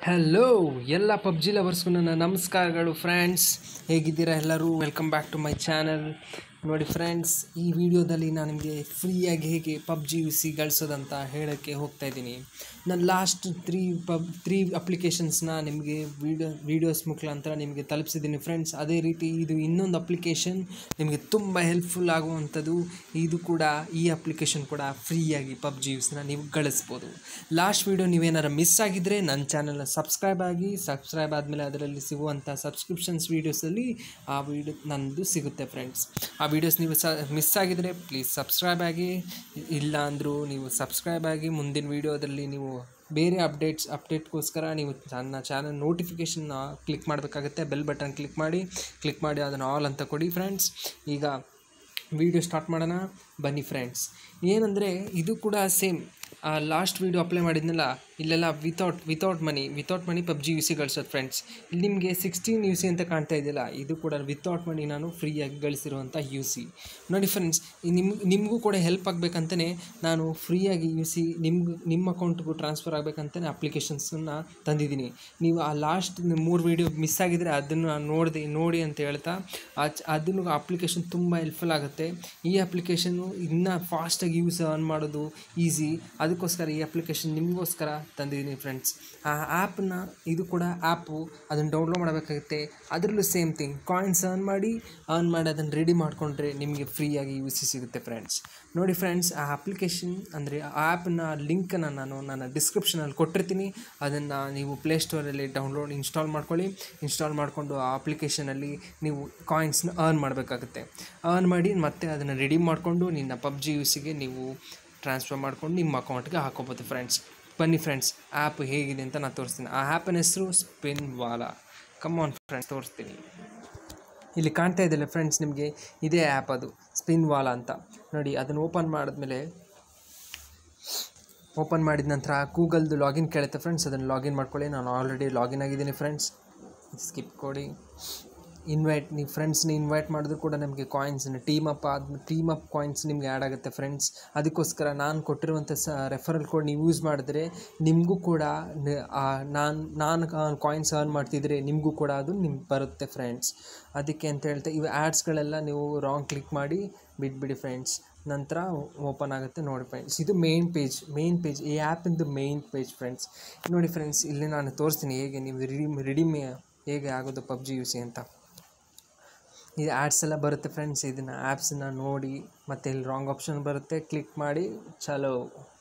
Hello ಎಲ್ಲ PUBG ಲವರ್ಸ್ಗೂ ನನ್ನ ನಮಸ್ಕಾರಗಳು ಫ್ರೆಂಡ್ಸ್. ಹೇಗಿದ್ದೀರಾ ಎಲ್ಲರೂ? Welcome back to my channel. ನೋಡಿ ಫ್ರೆಂಡ್ಸ್, ಈ ವಿಡಿಯೋದಲ್ಲಿ ನಾನು ನಿಮಗೆ ಫ್ರೀಯಾಗಿ ಹೇಗೆ ಪಬ್ಜಿ ಸಿ ಗಳಿಸೋದಂತ ಹೇಳೋಕ್ಕೆ ಹೋಗ್ತಾಯಿದ್ದೀನಿ. ನಾನು ಲಾಸ್ಟ್ ತ್ರೀ ಅಪ್ಲಿಕೇಶನ್ಸ್ನ ನಿಮಗೆ ವೀಡಿಯೋಸ್ ಮುಖಾಂತರ ನಿಮಗೆ ತಲುಪಿಸಿದ್ದೀನಿ ಫ್ರೆಂಡ್ಸ್. ಅದೇ ರೀತಿ ಇದು ಇನ್ನೊಂದು ಅಪ್ಲಿಕೇಶನ್ ನಿಮಗೆ ತುಂಬ ಹೆಲ್ಪ್ಫುಲ್ ಆಗುವಂಥದ್ದು. ಇದು ಕೂಡ, ಈ ಅಪ್ಲಿಕೇಶನ್ ಕೂಡ ಫ್ರೀಯಾಗಿ ಪಬ್ಜಿ ಯೂಸ್ನ ನೀವು ಗಳಿಸ್ಬೋದು. ಲಾಸ್ಟ್ ವೀಡಿಯೋ ನೀವೇನಾರು ಮಿಸ್ ಆಗಿದ್ದರೆ ನನ್ನ ಚಾನಲ್ನ ಸಬ್ಸ್ಕ್ರೈಬ್ ಆದಮೇಲೆ ಅದರಲ್ಲಿ ಸಿಗುವಂಥ ಸಬ್ಸ್ಕ್ರಿಪ್ಷನ್ಸ್ ವೀಡಿಯೋಸಲ್ಲಿ ಆ ವಿಡಿಯೋ ನನ್ನದು ಸಿಗುತ್ತೆ ಫ್ರೆಂಡ್ಸ್. ಆ ವಿಡಿಯೋಸ್ ನೀವು ಮಿಸ್ ಆಗಿದರೆ ಪ್ಲೀಸ್ ಸಬ್ಸ್ಕ್ರೈಬ್ ಆಗಿ, ಇಲ್ಲ ಅಂದರೂ ನೀವು ಸಬ್ಸ್ಕ್ರೈಬ್ ಆಗಿ ಮುಂದಿನ ವೀಡಿಯೋದಲ್ಲಿ ನೀವು ಬೇರೆ ಅಪ್ಡೇಟ್ಗೋಸ್ಕರ ನೀವು ನನ್ನ ಚಾನಲ್ ನೋಟಿಫಿಕೇಷನ್ನ ಕ್ಲಿಕ್ ಮಾಡಬೇಕಾಗುತ್ತೆ. ಬೆಲ್ ಬಟನ್ ಕ್ಲಿಕ್ ಮಾಡಿ ಅದನ್ನು ಆಲ್ ಅಂತ ಕೊಡಿ ಫ್ರೆಂಡ್ಸ್. ಈಗ ವಿಡಿಯೋ ಸ್ಟಾರ್ಟ್ ಮಾಡೋಣ ಬನ್ನಿ ಫ್ರೆಂಡ್ಸ್. ಏನಂದರೆ ಇದು ಕೂಡ ಸೇಮ್ ಲಾಸ್ಟ್ ವೀಡಿಯೋ ಅಪ್ಲೈ ಮಾಡಿದ್ನಲ್ಲ, ಇಲ್ಲೆಲ್ಲ without money PUBG U C ಗಳಿಸೋದು ಫ್ರೆಂಡ್ಸ್. ಇಲ್ಲಿ ನಿಮಗೆ 16 ಯು ಸಿ ಅಂತ ಕಾಣ್ತಾ ಇದೆಯಲ್ಲ, ಇದು ಕೂಡ ವಿತೌಟ್ ಮನಿ ನಾನು ಫ್ರೀಯಾಗಿ ಗಳಿಸಿರುವಂಥ ಯು ಸಿ. ನೋಡಿ ಫ್ರೆಂಡ್ಸ್, ನಿಮಗೂ ಕೂಡ ಹೆಲ್ಪ್ ಆಗಬೇಕಂತಲೇ ನಾನು ಫ್ರೀಯಾಗಿ ಯು ಸಿ ನಿಮ್ಮ ಅಕೌಂಟ್ಗೂ ಟ್ರಾನ್ಸ್ಫರ್ ಆಗಬೇಕಂತಲೇ ಅಪ್ಲಿಕೇಶನ್ಸನ್ನು ತಂದಿದ್ದೀನಿ. ನೀವು ಆ ಲಾಸ್ಟ್ 3 ವೀಡಿಯೋ ಮಿಸ್ ಆಗಿದರೆ ಅದನ್ನು ನೋಡಿ ಅಂತ ಹೇಳ್ತಾ, ಅದನ್ನು ಅಪ್ಲಿಕೇಶನ್ ತುಂಬ ಹೆಲ್ಪ್ಫುಲ್ ಆಗುತ್ತೆ. ಈ ಅಪ್ಲಿಕೇಶನ್ನು ಇನ್ನೂ ಫಾಸ್ಟಾಗಿ ಯೂಸ್ ಆನ್ ಮಾಡೋದು ಈಸಿ. ಅದಕ್ಕೋಸ್ಕರ ಈ ಅಪ್ಲಿಕೇಶನ್ ನಿಮಗೋಸ್ಕರ ತಂದಿದ್ದೀನಿ ಫ್ರೆಂಡ್ಸ್. ಆ ಆ್ಯಪನ್ನ, ಇದು ಕೂಡ ಆ್ಯಪು, ಅದನ್ನು ಡೌನ್ಲೋಡ್ ಮಾಡಬೇಕಾಗುತ್ತೆ. ಅದರಲ್ಲೂ ಸೇಮ್ ಥಿಂಗ್, ಕಾಯಿನ್ಸ್ ಆನ್ ಮಾಡಿ ಅದನ್ನು ರೆಡಿ ಮಾಡಿಕೊಂಡ್ರೆ ನಿಮಗೆ ಫ್ರೀಯಾಗಿ ಯು ಸಿ ಸಿಗುತ್ತೆ ಫ್ರೆಂಡ್ಸ್. ನೋಡಿ ಫ್ರೆಂಡ್ಸ್, ಆ ಅಪ್ಲಿಕೇಶನ್ ಅಂದರೆ ಆ ಆ್ಯಪನ್ನ ಲಿಂಕನ್ನು ನಾನು ನನ್ನ ಡಿಸ್ಕ್ರಿಪ್ಷನಲ್ಲಿ ಕೊಟ್ಟಿರ್ತೀನಿ. ಅದನ್ನು ನೀವು ಪ್ಲೇಸ್ಟೋರಲ್ಲಿ ಇನ್ಸ್ಟಾಲ್ ಮಾಡಿಕೊಂಡು ಆ ಅಪ್ಲಿಕೇಶನಲ್ಲಿ ನೀವು ಕಾಯಿನ್ಸ್ನ ಅರ್ನ್ ಮಾಡಬೇಕಾಗುತ್ತೆ. ಅರ್ನ್ ಮಾಡಿ ಮತ್ತೆ ಅದನ್ನು ರೆಡಿ ಮಾಡಿಕೊಂಡು ನಿನ್ನ ಪಬ್ಜಿ ಯು ಸಿಗೆ ನೀವು ಟ್ರಾನ್ಸ್ಫರ್ ಮಾಡ್ಕೊಂಡು ನಿಮ್ಮ ಅಕೌಂಟ್ಗೆ ಹಾಕೋಬೋದು ಫ್ರೆಂಡ್ಸ್. ಬನ್ನಿ ಫ್ರೆಂಡ್ಸ್, ಆ್ಯಪ್ ಹೇಗಿದೆ ಅಂತ ನಾನು ತೋರಿಸ್ತೀನಿ. ಆ ಆ್ಯಪಿನ ಹೆಸರು ಸ್ಪಿನ್ ವಾಲಾ. ಕಮಾನ್ ಫ್ರೆಂಡ್ಸ್, ತೋರಿಸ್ತೀನಿ. ಇಲ್ಲಿ ಕಾಣ್ತಾ ಇದೆಯಲ್ಲ ಫ್ರೆಂಡ್ಸ್, ನಿಮಗೆ ಇದೇ ಆ್ಯಪ್, ಅದು ಸ್ಪಿನ್ ವಾಲಾ ಅಂತ. ನೋಡಿ, ಅದನ್ನು ಓಪನ್ ಮಾಡಿದ ನಂತರ ಗೂಗಲ್ದು ಲಾಗಿನ್ ಕೇಳುತ್ತೆ ಫ್ರೆಂಡ್ಸ್. ಅದನ್ನು ಲಾಗಿನ್ ಮಾಡ್ಕೊಳ್ಳಿ. ನಾನು ಆಲ್ರೆಡಿ ಲಾಗಿನ್ ಆಗಿದ್ದೀನಿ ಫ್ರೆಂಡ್ಸ್. ಸ್ಕಿಪ್ ಕೊಡಿ. ನೀವು ಫ್ರೆಂಡ್ಸ್ನ ಇನ್ವೈಟ್ ಮಾಡಿದ್ರು ಕೂಡ ನಮಗೆ ಕಾಯಿನ್ಸನ್ನು ಟೀಮ್ ಅಪ್ ಕಾಯಿನ್ಸ್ ನಿಮಗೆ ಆ್ಯಡ್ ಆಗುತ್ತೆ ಫ್ರೆಂಡ್ಸ್. ಅದಕ್ಕೋಸ್ಕರ ನಾನು ಕೊಟ್ಟಿರುವಂಥ ರೆಫರಲ್ ಕೋಡ್ ನೀವು ಯೂಸ್ ಮಾಡಿದ್ರೆ ನಿಮಗೂ ಕೂಡ ನಾನು ಕಾಯಿನ್ಸ್ ಅರ್ನ್ ಮಾಡ್ತಿದ್ರೆ ನಿಮಗೂ ಕೂಡ ಅದು ನಿಮ್ಗೆ ಬರುತ್ತೆ ಫ್ರೆಂಡ್ಸ್. ಅದಕ್ಕೆ ಅಂತ ಹೇಳ್ತಾ, ಇವು ಆ್ಯಡ್ಸ್ಗಳೆಲ್ಲ ನೀವು ರಾಂಗ್ ಕ್ಲಿಕ್ ಮಾಡಿ ಬಿಟ್ಬಿಡಿ ಫ್ರೆಂಡ್ಸ್. ನಂತರ ಓಪನ್ ಆಗುತ್ತೆ. ನೋಡಿ ಫ್ರೆಂಡ್ಸ್, ಇದು ಮೇನ್ ಪೇಜ್ ಈ ಆ್ಯಪಿಂದು ಮೇನ್ ಪೇಜ್ ಫ್ರೆಂಡ್ಸ್. ನೋಡಿ ಫ್ರೆಂಡ್ಸ್, ಇಲ್ಲಿ ನಾನು ತೋರಿಸ್ತೀನಿ ಹೇಗೆ ನೀವು ಹೇಗೆ ಆಗೋದು ಪಬ್ಜಿ ಯು ಸಿ ಅಂತ. ಇದು ಆ್ಯಡ್ಸ್ ಎಲ್ಲ ಬರುತ್ತೆ ಫ್ರೆಂಡ್ಸ್. ಇದನ್ನು ಆ್ಯಪ್ಸನ್ನು ನೋಡಿ, ಮತ್ತು ಇಲ್ಲಿ ರಾಂಗ್ ಆಪ್ಷನ್ ಬರುತ್ತೆ, ಕ್ಲಿಕ್ ಮಾಡಿ ಚಲೋ.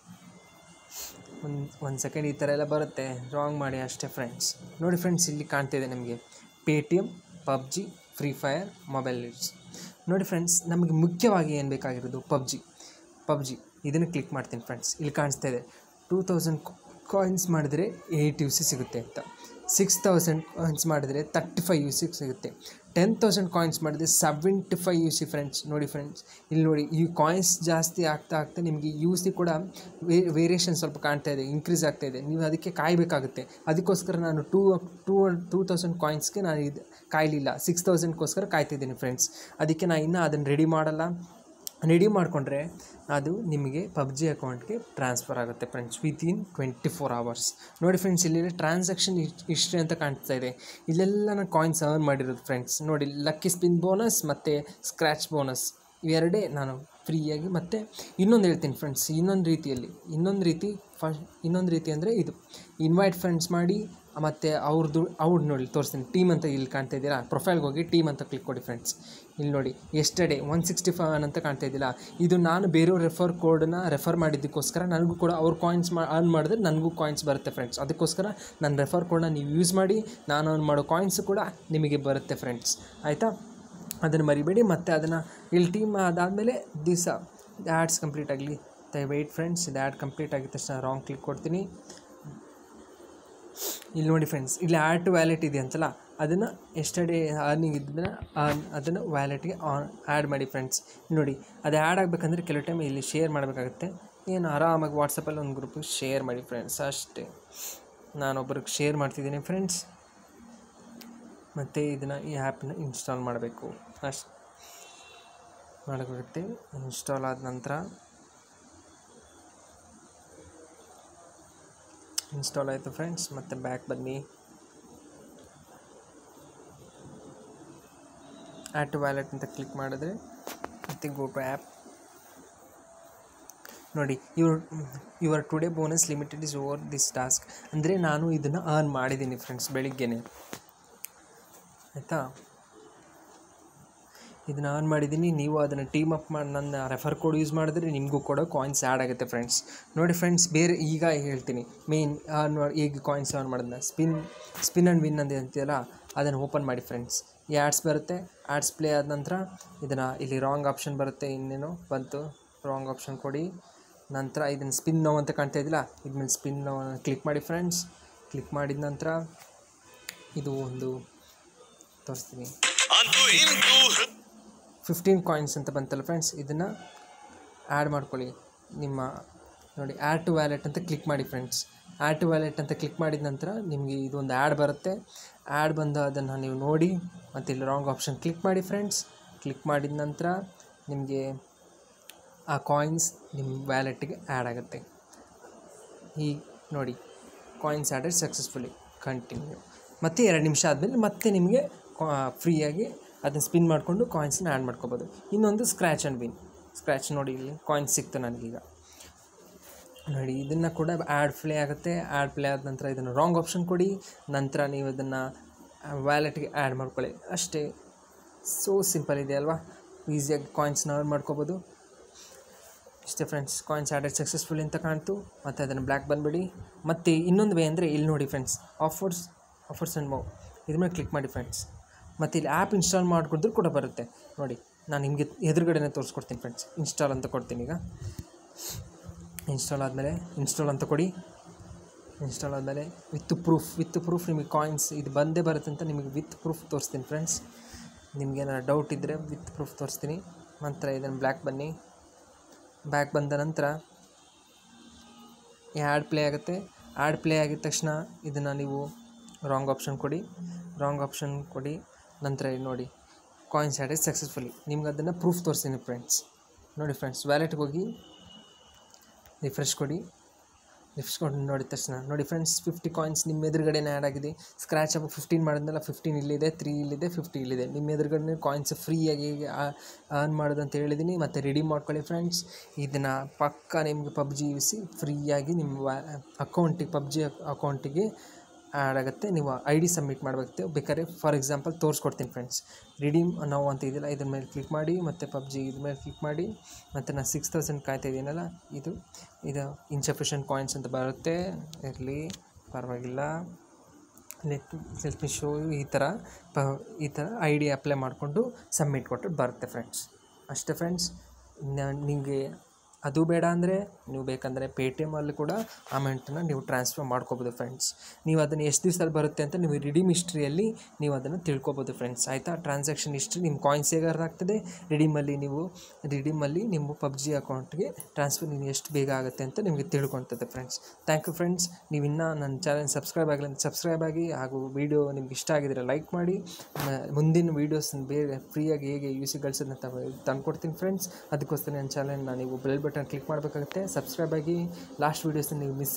ಒಂದು ಸೆಕೆಂಡ್ ಈ ಥರ ಎಲ್ಲ ಬರುತ್ತೆ, ರಾಂಗ್ ಮಾಡಿ ಅಷ್ಟೇ ಫ್ರೆಂಡ್ಸ್. ನೋಡಿ ಫ್ರೆಂಡ್ಸ್, ಇಲ್ಲಿ ಕಾಣ್ತಿದೆ ನಮಗೆ Paytm, PUBG, Free Fire, mobile leads. ನೋಡಿ ಫ್ರೆಂಡ್ಸ್, ನಮಗೆ ಮುಖ್ಯವಾಗಿ ಏನು ಬೇಕಾಗಿರೋದು ಪಬ್ಜಿ. ಇದನ್ನು ಕ್ಲಿಕ್ ಮಾಡ್ತೀನಿ ಫ್ರೆಂಡ್ಸ್. ಇಲ್ಲಿ ಕಾಣಿಸ್ತಾ ಇದೆ 2000 ಕಾಯಿನ್ಸ್ ಮಾಡಿದರೆ 8 ಯು ಸಿ ಸಿಗುತ್ತೆ ಅಂತ. 6000 ಕಾಯಿನ್ಸ್ ಮಾಡಿದರೆ 35 ಯು ಸಿ ಸಿಗುತ್ತೆ. 10,000 ಕಾಯಿನ್ಸ್ ಮಾಡಿದರೆ 75 ಯು ಸಿ ಫ್ರೆಂಡ್ಸ್. ನೋಡಿ ಫ್ರೆಂಡ್ಸ್, ಇಲ್ಲಿ ನೋಡಿ, ಈ ಕಾಯಿನ್ಸ್ ಜಾಸ್ತಿ ಆಗ್ತಾ ನಿಮಗೆ ಯು ಸಿ ಕೂಡ ವೇರಿಯೇಷನ್ ಸ್ವಲ್ಪ ಕಾಣ್ತಾ ಇದೆ, ಇನ್ಕ್ರೀಸ್ ಆಗ್ತಾ ಇದೆ. ನೀವು ಅದಕ್ಕೆ ಕಾಯಬೇಕಾಗುತ್ತೆ. ಅದಕ್ಕೋಸ್ಕರ ನಾನು 2000 ಕಾಯಿನ್ಸ್ಗೆ ನಾನು ಇದು ಕಾಯಲಿಲ್ಲ, 6000ಗೋಸ್ಕರ ಕಾಯ್ತಿದ್ದೀನಿ ಫ್ರೆಂಡ್ಸ್. ಅದಕ್ಕೆ ನಾನು ಇನ್ನೂ ಅದನ್ನು ರೆಡಿ ಮಾಡಿಕೊಂಡ್ರೆ ಅದು ನಿಮಗೆ ಪಬ್ಜಿ ಅಕೌಂಟ್ಗೆ ಟ್ರಾನ್ಸ್ಫರ್ ಆಗುತ್ತೆ ಫ್ರೆಂಡ್ಸ್ ವಿತಿನ್ 24 hours. ನೋಡಿ ಫ್ರೆಂಡ್ಸ್, ಇಲ್ಲಿ ಟ್ರಾನ್ಸಾಕ್ಷನ್ ಹಿಸ್ಟ್ರಿ ಅಂತ ಕಾಣ್ತಾ ಇದೆ. ಇಲ್ಲೆಲ್ಲ ನಾನು ಕಾಯಿನ್ಸ್ ಅರ್ನ್ ಮಾಡಿರೋದು ಫ್ರೆಂಡ್ಸ್. ನೋಡಿ, ಲಕ್ಕಿ ಸ್ಪಿನ್ ಬೋನಸ್ ಮತ್ತು ಸ್ಕ್ರ್ಯಾಚ್ ಬೋನಸ್ ಇವೆರಡೇ ನಾನು ಫ್ರೀಯಾಗಿ. ಮತ್ತು ಇನ್ನೊಂದು ಹೇಳ್ತೀನಿ ಫ್ರೆಂಡ್ಸ್, ಇನ್ನೊಂದು ರೀತಿ ಅಂದರೆ ಇದು ಇನ್ವೈಟ್ ಫ್ರೆಂಡ್ಸ್ ಮಾಡಿ, ಮತ್ತು ಅವ್ರು ನೋಡಿ ತೋರಿಸ್ತೀನಿ. ಟೀಮ್ ಅಂತ ಇಲ್ಲಿ ಕಾಣ್ತಾ ಇದ್ದೀರಾ, ಪ್ರೊಫೈಲ್ಗೆ ಹೋಗಿ ಟೀಮ್ ಅಂತ ಕ್ಲಿಕ್ ಕೊಡಿ ಫ್ರೆಂಡ್ಸ್. ಇಲ್ಲಿ ನೋಡಿ, ಎಸ್ಟರ್ಡೇ 165 ಅಂತ ಕಾಣ್ತಾ ಇದ್ದಿಲ್ಲ, ಇದು ನಾನು ಬೇರೆಯವ್ರ ರೆಫರ್ ಮಾಡಿದ್ದಕ್ಕೋಸ್ಕರ ನನಗೂ ಕೂಡ ಅವ್ರು ಕಾಯಿನ್ಸ್ ಅರ್ನ್ ಮಾಡಿದ್ರೆ ನನಗೂ ಕಾಯಿನ್ಸ್ ಬರುತ್ತೆ ಫ್ರೆಂಡ್ಸ್. ಅದಕ್ಕೋಸ್ಕರ ನನ್ನ ರೆಫರ್ ಕೋಡ್ನ ನೀವು ಯೂಸ್ ಮಾಡಿ, ನಾನು ಅರ್ನ್ ಮಾಡೋ ಕಾಯಿನ್ಸು ಕೂಡ ನಿಮಗೆ ಬರುತ್ತೆ ಫ್ರೆಂಡ್ಸ್. ಆಯಿತಾ? ಅದನ್ನು ಮರಿಬೇಡಿ. ಮತ್ತು ಅದನ್ನು ಇಲ್ಲಿ ಟೀಮ್ ಅದಾದಮೇಲೆ ದಿವಸ ಆ್ಯಡ್ಸ್ ಕಂಪ್ಲೀಟ್ ಆಗಲಿ. ವೆಯ್ಟ್ ಫ್ರೆಂಡ್ಸ್, ಇದು ಆ್ಯಡ್ ಕಂಪ್ಲೀಟ್ ಆಗಿದ ತಕ್ಷಣ ರಾಂಗ್ ಕ್ಲಿಕ್ ಕೊಡ್ತೀನಿ. ಇಲ್ಲಿ ನೋಡಿ ಫ್ರೆಂಡ್ಸ್, ಇಲ್ಲಿ ಆ್ಯಡ್ ಟು ವ್ಯಾಲೆಟ್ ಇದೆ ಅಂತಲ್ಲ, ಅದನ್ನು ಎಸ್ಟರ್ಡೇ ಅರ್ನಿಂಗ್ ಇದ್ದನ್ನ ಅದನ್ನು ವ್ಯಾಲೆಟ್ಗೆ ಆ್ಯಡ್ ಮಾಡಿ ಫ್ರೆಂಡ್ಸ್. ನೋಡಿ, ಅದು ಆ್ಯಡ್ ಆಗಬೇಕಂದ್ರೆ ಕೆಲವು ಟೈಮ್ ಇಲ್ಲಿ ಶೇರ್ ಮಾಡಬೇಕಾಗುತ್ತೆ. ಏನು ಆರಾಮಾಗಿ ವಾಟ್ಸಪ್ಪಲ್ಲಿ ಒಂದು ಗ್ರೂಪಿಗೆ ಶೇರ್ ಮಾಡಿ ಫ್ರೆಂಡ್ಸ್, ಅಷ್ಟೇ. ನಾನೊಬ್ಬರಿಗೆ ಶೇರ್ ಮಾಡ್ತಿದ್ದೀನಿ ಫ್ರೆಂಡ್ಸ್. ಮತ್ತು ಈ ಆ್ಯಪನ್ನ ಇನ್ಸ್ಟಾಲ್ ಮಾಡಬೇಕು, ಅಷ್ಟು ಮಾಡಬೇಕಾಗುತ್ತೆ. ಇನ್ಸ್ಟಾಲ್ ಆದ ನಂತರ ಇನ್ಸ್ಟಾಲ್ ಆಯಿತು ಫ್ರೆಂಡ್ಸ್. ಮತ್ತು ಬ್ಯಾಕ್ ಬನ್ನಿ, ಆ್ಯಡ್ ಟು ವ್ಯಾಲೆಟ್ ಅಂತ ಕ್ಲಿಕ್ ಮಾಡಿದ್ರೆ ಮತ್ತು ಗೋ ಟು ಆ್ಯಪ್. ನೋಡಿ, your today bonus limited is over this task. ಅಂದರೆ ನಾನು ಇದನ್ನು ಅರ್ನ್ ಮಾಡಿದ್ದೀನಿ ಫ್ರೆಂಡ್ಸ್ ಬೆಳಿಗ್ಗೆನೆ, ಆಯಿತಾ. ಇದನ್ನು ಅರ್ನ್ ಮಾಡಿದ್ದೀನಿ. ನೀವು ಅದನ್ನು ಟೀಮ್ ಅಪ್ ಮಾಡಿ ನನ್ನ ರೆಫರ್ ಕೋಡ್ ಯೂಸ್ ಮಾಡಿದ್ರೆ ನಿಮಗೂ ಕೂಡ ಕಾಯಿನ್ಸ್ ಆ್ಯಡ್ ಆಗುತ್ತೆ ಫ್ರೆಂಡ್ಸ್. ನೋಡಿ ಫ್ರೆಂಡ್ಸ್, ಬೇರೆ ಈಗ ಹೇಳ್ತೀನಿ ಮೇನ್ ಅರ್ನ್ ಹೇಗೆ ಕಾಯಿನ್ಸ್ ಅರ್ನ್ ಮಾಡೋದನ್ನ. ಸ್ಪಿನ್ ಆ್ಯಂಡ್ ವಿನ್ ಅಂತೀಯಲ್ಲ, ಅದನ್ನು ಓಪನ್ ಮಾಡಿ ಫ್ರೆಂಡ್ಸ್. ಈ ಆ್ಯಡ್ಸ್ ಬರುತ್ತೆ. ಆ್ಯಡ್ಸ್ ಪ್ಲೇ ಆದ ನಂತರ ಇದನ್ನು ಇಲ್ಲಿ ರಾಂಗ್ ಆಪ್ಷನ್ ಬರುತ್ತೆ. ಇನ್ನೇನು ಬಂತು, ರಾಂಗ್ ಆಪ್ಷನ್ ಕೊಡಿ. ನಂತರ ಇದನ್ನು ಸ್ಪಿನ್ ನೋ ಅಂತ ಕಾಣ್ತಾ ಇದ್ದಿಲ್ಲ, ಇದ್ಮೇಲೆ ಸ್ಪಿನ್ ನೋ ಕ್ಲಿಕ್ ಮಾಡಿ ಫ್ರೆಂಡ್ಸ್. ಕ್ಲಿಕ್ ಮಾಡಿದ ನಂತರ ಇದು ಒಂದು ತೋರಿಸ್ತೀನಿ, 15 ಕಾಯಿನ್ಸ್ ಅಂತ ಬಂತಲ್ಲ ಫ್ರೆಂಡ್ಸ್. ಇದನ್ನು ಆ್ಯಡ್ ಮಾಡ್ಕೊಳ್ಳಿ ನಿಮ್ಮ. ನೋಡಿ, ಆ್ಯಡ್ ಟು ವ್ಯಾಲೆಟ್ ಅಂತ ಕ್ಲಿಕ್ ಮಾಡಿ ಫ್ರೆಂಡ್ಸ್. ಆ್ಯಡ್ ಟು ವ್ಯಾಲೆಟ್ ಅಂತ ಕ್ಲಿಕ್ ಮಾಡಿದ ನಂತರ ನಿಮಗೆ ಇದೊಂದು ಆ್ಯಡ್ ಬರುತ್ತೆ. ಆ್ಯಡ್ ಬಂದು ಅದನ್ನು ನೀವು ನೋಡಿ ಮತ್ತು ಇಲ್ಲಿ ರಾಂಗ್ ಆಪ್ಷನ್ ಕ್ಲಿಕ್ ಮಾಡಿ ಫ್ರೆಂಡ್ಸ್. ಕ್ಲಿಕ್ ಮಾಡಿದ ನಂತರ ನಿಮಗೆ ಆ ಕಾಯಿನ್ಸ್ ನಿಮ್ಮ ವ್ಯಾಲೆಟ್ಗೆ ಆ್ಯಡ್ ಆಗುತ್ತೆ. ಈ ನೋಡಿ, ಕಾಯಿನ್ಸ್ ಆ್ಯಡೆಡ್ ಸಕ್ಸಸ್ಫುಲಿ, ಕಂಟಿನ್ಯೂ. ಮತ್ತು 2 ನಿಮಿಷ ಆದಮೇಲೆ ಮತ್ತೆ ನಿಮಗೆ ಫ್ರೀಯಾಗಿ ಅದನ್ನು ಸ್ಪಿನ್ ಮಾಡಿಕೊಂಡು ಕಾಯಿನ್ಸನ್ನ ಆ್ಯಡ್ ಮಾಡ್ಕೋಬೋದು. ಇನ್ನೊಂದು ಸ್ಕ್ರ್ಯಾಚ್ ಆ್ಯಂಡ್ ವಿನ್. ಸ್ಕ್ರ್ಯಾಚ್ ನೋಡಿ, ಇಲ್ಲಿ ಕಾಯಿನ್ಸ್ ಸಿಕ್ತು ನನಗೀಗ. ನೋಡಿ, ಇದನ್ನು ಕೂಡ ಆ್ಯಡ್ ಪ್ಲೇ ಆಗುತ್ತೆ. ಆ್ಯಡ್ ಪ್ಲೇ ಆದ ನಂತರ ಇದನ್ನು ರಾಂಗ್ ಆಪ್ಷನ್ ಕೊಡಿ. ನಂತರ ನೀವು ಇದನ್ನು ವ್ಯಾಲೆಟ್ಗೆ ಆ್ಯಡ್ ಮಾಡ್ಕೊಳ್ಳಿ. ಅಷ್ಟೇ, ಸೋ ಸಿಂಪಲ್ ಇದೆ ಅಲ್ವಾ. ಈಸಿಯಾಗಿ ಕಾಯಿನ್ಸ್ನ ಅರ್ನ್ ಮಾಡ್ಕೋಬೋದು. ಇಷ್ಟೇ ಫ್ರೆಂಡ್ಸ್. ಕಾಯಿನ್ಸ್ ಆ್ಯಡೆಡ್ ಸಕ್ಸಸ್ಫುಲ್ ಅಂತ ಕಾಣ್ತು. ಮತ್ತು ಅದನ್ನು ಬ್ಲ್ಯಾಕ್ ಬಂದುಬಿಡಿ. ಮತ್ತು ಇನ್ನೊಂದು ವೇ ಅಂದರೆ ಇಲ್ಲಿ ನೋಡಿ ಫ್ರೆಂಡ್ಸ್, ಆಫರ್ಸ್ ಆ್ಯಂಡ್ ಮೋ, ಇದ್ರ ಮೇಲೆ ಕ್ಲಿಕ್ ಮಾಡಿ ಫ್ರೆಂಡ್ಸ್. ಮತ್ತು ಇಲ್ಲಿ ಆ್ಯಪ್ ಇನ್ಸ್ಟಾಲ್ ಮಾಡಿಕೊಂಡ್ರೂ ಕೂಡ ಬರುತ್ತೆ. ನೋಡಿ, ನಾನು ನಿಮಗೆ ಎದುರುಗಡೆನೇ ತೋರಿಸ್ಕೊಡ್ತೀನಿ ಫ್ರೆಂಡ್ಸ್. ಇನ್ಸ್ಟಾಲ್ ಅಂತ ಕೊಡ್ತೀನಿ ಈಗ. ಇನ್ಸ್ಟಾಲ್ ಆದಮೇಲೆ ಇನ್ಸ್ಟಾಲ್ ಅಂತ ಕೊಡಿ. ಇನ್ಸ್ಟಾಲ್ ಆದಮೇಲೆ ವಿತ್ ಪ್ರೂಫ್ ನಿಮಗೆ ಕಾಯಿನ್ಸ್ ಇದು ಬಂದೇ ಬರುತ್ತೆ ಅಂತ ನಿಮಗೆ ವಿತ್ ಪ್ರೂಫ್ ತೋರಿಸ್ತೀನಿ ಫ್ರೆಂಡ್ಸ್. ನಿಮಗೇನಾರು ಡೌಟ್ ಇದ್ದರೆ ವಿತ್ ಪ್ರೂಫ್ ತೋರಿಸ್ತೀನಿ. ನಂತರ ಇದನ್ನು ಬ್ಲ್ಯಾಕ್ ಬನ್ನಿ. ಬ್ಯಾಕ್ ಬಂದ ನಂತರ ಈ ಆ್ಯಡ್ ಪ್ಲೇ ಆಗುತ್ತೆ. ಆ್ಯಡ್ ಪ್ಲೇ ಆಗಿದ ತಕ್ಷಣ ಇದನ್ನು ನೀವು ರಾಂಗ್ ಆಪ್ಷನ್ ಕೊಡಿ. ನಂತರ ನೋಡಿ, ಕಾಯಿನ್ಸ್ ಆ್ಯಡೆಡ್ ಸಕ್ಸಸ್ಫುಲಿ. ನಿಮ್ಗೆ ಅದನ್ನು ಪ್ರೂಫ್ ತೋರಿಸ್ತೀನಿ ಫ್ರೆಂಡ್ಸ್. ನೋಡಿ ಫ್ರೆಂಡ್ಸ್, ವ್ಯಾಲೆಟ್ಗೆ ಹೋಗಿ ರಿಫ್ರೆಶ್ ಕೊಡಿ. ರಿಫ್ರೆಶ್ ಕೊಟ್ಟು ನೋಡಿದ ತಕ್ಷಣ ನೋಡಿ ಫ್ರೆಂಡ್ಸ್, 50 ಕಾಯಿನ್ಸ್ ನಿಮ್ಮ ಎದುರುಗಡೆನೇ ಆ್ಯಡ್ ಆಗಿದೆ. ಸ್ಕ್ರ್ಯಾಚ್ ಆಗಿ 15 ಮಾಡಿದ್ಮೇಲೆ 15 ಇಲ್ಲಿದೆ, 3 ಇಲ್ಲಿದೆ, 50 ಇಲ್ಲಿದೆ. ನಿಮ್ಮ ಎದುರುಗಡೆ ಕಾಯಿನ್ಸ್ ಫ್ರೀಯಾಗಿ ಅರ್ನ್ ಮಾಡೋದು ಅಂತ ಹೇಳಿದ್ದೀನಿ. ಮತ್ತು ರೆಡೀಮ್ ಮಾಡ್ಕೊಳ್ಳಿ ಫ್ರೆಂಡ್ಸ್. ಇದನ್ನು ಪಕ್ಕ ನಿಮಗೆ ಪಬ್ಜಿ ಯೂಸಿ ಫ್ರೀಯಾಗಿ ನಿಮ್ಮ ಅಕೌಂಟಿಗೆ, ಪಬ್ಜಿ ಅಕೌಂಟಿಗೆ ಆ್ಯಡ್ ಆಗುತ್ತೆ. ನೀವು ID ಸಬ್ಮಿಟ್ ಮಾಡಬೇಕು. ಬೇಕಾದ್ರೆ ಫಾರ್ ಎಕ್ಸಾಂಪಲ್ ತೋರಿಸ್ಕೊಡ್ತೀನಿ ಫ್ರೆಂಡ್ಸ್. ರಿಡೀಮ್ ನಾವು ಅಂತ ಇದೆಯಲ್ಲ, ಇದ್ರ ಮೇಲೆ ಕ್ಲಿಕ್ ಮಾಡಿ. ಮತ್ತು ಪಬ್ಜಿ ಇದ್ರ ಮೇಲೆ ಕ್ಲಿಕ್ ಮಾಡಿ. ಮತ್ತು ನಾನು 6000 ಕಾಯ್ತಾ ಇದ್ದೀನಲ್ಲ, ಇದು ಇನ್ಸಫಿಷಿಯೆಂಟ್ ಕಾಯಿನ್ಸ್ ಅಂತ ಬರುತ್ತೆ. ಇರಲಿ, ಪರವಾಗಿಲ್ಲ. Let me show you. ಈ ಥರ ID ಅಪ್ಲೈ ಮಾಡಿಕೊಂಡು ಸಬ್ಮಿಟ್ ಕೊಟ್ಟರೆ ಬರುತ್ತೆ ಫ್ರೆಂಡ್ಸ್. ಅಷ್ಟೇ ಫ್ರೆಂಡ್ಸ್. ನಿಮಗೆ ಅದು ಬೇಡ ಅಂದರೆ ನೀವು ಬೇಕಂದರೆ ಪೇಟಿಎಮ್ಮಲ್ಲಿ ಕೂಡ ಅಮೌಂಟನ್ನು ನೀವು ಟ್ರಾನ್ಸ್ಫರ್ ಮಾಡ್ಕೋಬೋದು ಫ್ರೆಂಡ್ಸ್. ನೀವು ಅದನ್ನು ಎಷ್ಟು ದಿವಸದಲ್ಲಿ ಬರುತ್ತೆ ಅಂತ ನೀವು ರಿಡೀಮ್ ಹಿಸ್ಟ್ರಿಯಲ್ಲಿ ನೀವು ಅದನ್ನು ತಿಳ್ಕೊಬೋದು ಫ್ರೆಂಡ್ಸ್, ಆಯಿತಾ. ಟ್ರಾನ್ಸಾಕ್ಷನ್ ಹಿಸ್ಟ್ರಿ ನಿಮ್ಮ ಕಾಯಿನ್ಸ್ ಹೇಗಾಗ್ತದೆ, ರಿಡೀಮಲ್ಲಿ ನಿಮ್ಮ ಪಬ್ಜಿ ಅಕೌಂಟ್ಗೆ ಟ್ರಾನ್ಸ್ಫರ್ ನೀವು ಎಷ್ಟು ಬೇಗ ಆಗುತ್ತೆ ಅಂತ ನಿಮಗೆ ತಿಳ್ಕೊತದೆ ಫ್ರೆಂಡ್ಸ್. Thank you friends. ನೀವು ಇನ್ನೂ ನನ್ನ ಚಾನಲ್ ಸಬ್ಸ್ಕ್ರೈಬ್ ಆಗಿ, ಹಾಗೂ ವಿಡಿಯೋ ನಿಮ್ಗೆ ಇಷ್ಟ ಆಗಿದ್ರೆ ಲೈಕ್ ಮಾಡಿ. ಮುಂದಿನ ವೀಡಿಯೋಸ್ ಬೇರೆ ಫ್ರೀಯಾಗಿ ಹೇಗೆ ಯೂಸಿ ಗಳಿಸೋದಂತ ತಂದುಕೊಡ್ತೀನಿ ಫ್ರೆಂಡ್ಸ್. ಅದಕ್ಕೋಸ್ಕರ ನನ್ನ ಚಾನಲ್ನ ನೀವು ಬೆಲ್ ಬಟನ್ ಕ್ಲಿಕ್ ಮಾಡಬೇಕಾಗುತ್ತೆ. ಸಬ್ಸ್ಕ್ರೈಬ್ ಆಗಿ. ಲಾಸ್ಟ್ ವೀಡಿಯೋಸ್ ನೀವು ಮಿಸ್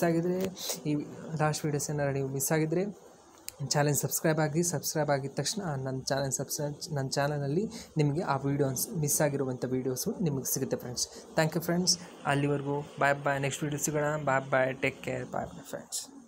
ಆಗಿದ್ರೆ ಚಾನಲ್ ಸಬ್ಸ್ಕ್ರೈಬ್ ಆಗಿದ ತಕ್ಷಣ ನನ್ನ ಚಾನಲಲ್ಲಿ ನಿಮಗೆ ಆ ವೀಡಿಯೋಸ್ ಮಿಸ್ ಆಗಿರುವಂಥ ವೀಡಿಯೋಸು ನಿಮಗೆ ಸಿಗುತ್ತೆ ಫ್ರೆಂಡ್ಸ್. Thank you friends. ಅಲ್ಲಿವರೆಗೂ ಬಾಯ್. ನೆಕ್ಸ್ಟ್ ವೀಡಿಯೋ ಸಿಗೋಣ. Bye. Take care. Bye friends.